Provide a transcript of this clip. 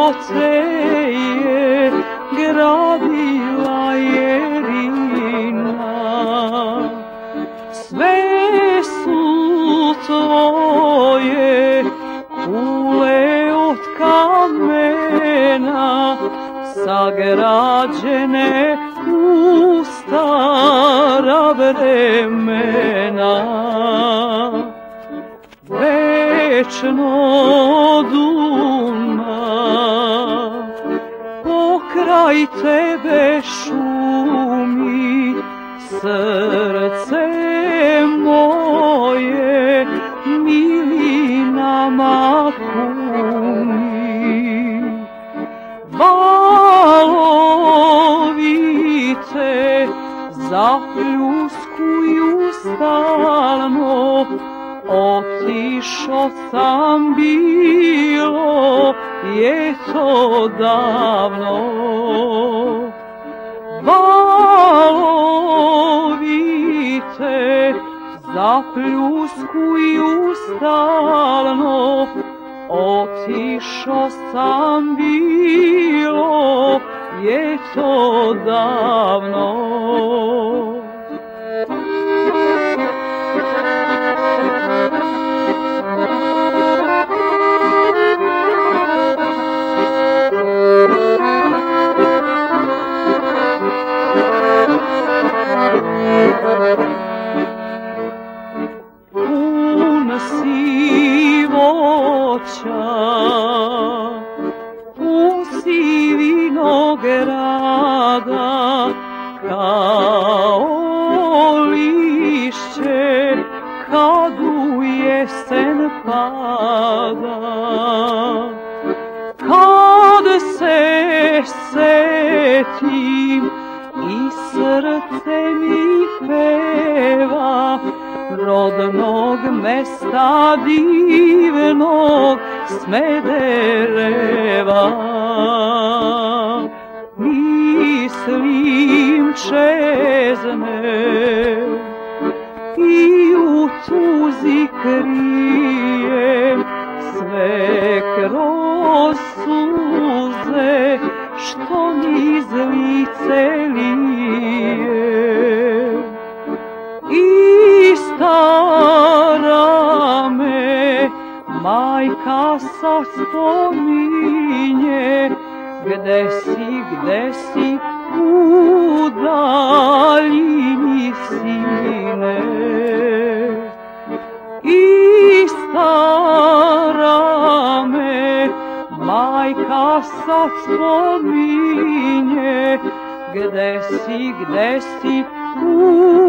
te je gradila Jerina. Sve su tvoje kule od kamena, sagrađene u stara vremena. Večno Dunav pokraj tebe šumi, srce moje milinama puni. Valovi te zapljuskuju stalno, otišao sam bilo je to davno. Valovi te zapljuskuju stalno, otišao sam bilo je to davno. Pun si voća, pun si vinograda, kao lišće kad u jesen pada. Kad se setim i srce mi peva, rodnog mesta divnog Smedereva. Mislim čezne i u tuzi krijem sve kroz suze što niz lice lije. I stara me majka sad spominje, gde si u daljini sine. I stara me majka sad spominje, gde si u